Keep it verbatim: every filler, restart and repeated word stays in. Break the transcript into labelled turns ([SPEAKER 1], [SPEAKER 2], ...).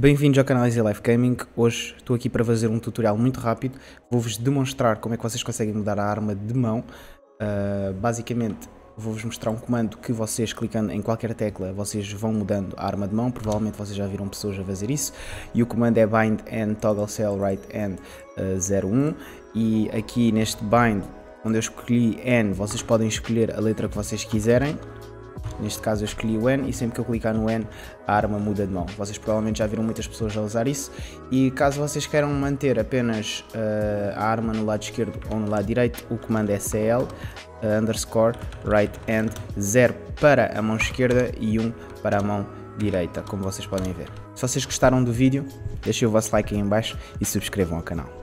[SPEAKER 1] Bem-vindos ao canal Easy Life Gaming. Hoje estou aqui para fazer um tutorial muito rápido. Vou-vos demonstrar como é que vocês conseguem mudar a arma de mão. Uh, basicamente vou-vos mostrar um comando que vocês, clicando em qualquer tecla, vocês vão mudando a arma de mão. Provavelmente vocês já viram pessoas a fazer isso. E o comando é bind and toggle cell right hand uh, zero um. E aqui neste bind, onde eu escolhi N, vocês podem escolher a letra que vocês quiserem. Neste caso eu escolhi o N e sempre que eu clicar no N a arma muda de mão. Vocês provavelmente já viram muitas pessoas a usar isso. E caso vocês queiram manter apenas uh, a arma no lado esquerdo ou no lado direito, o comando é C L uh, underscore right hand zero para a mão esquerda e um para a mão direita, como vocês podem ver. Se vocês gostaram do vídeo, deixem o vosso like aí em baixo e subscrevam ao canal.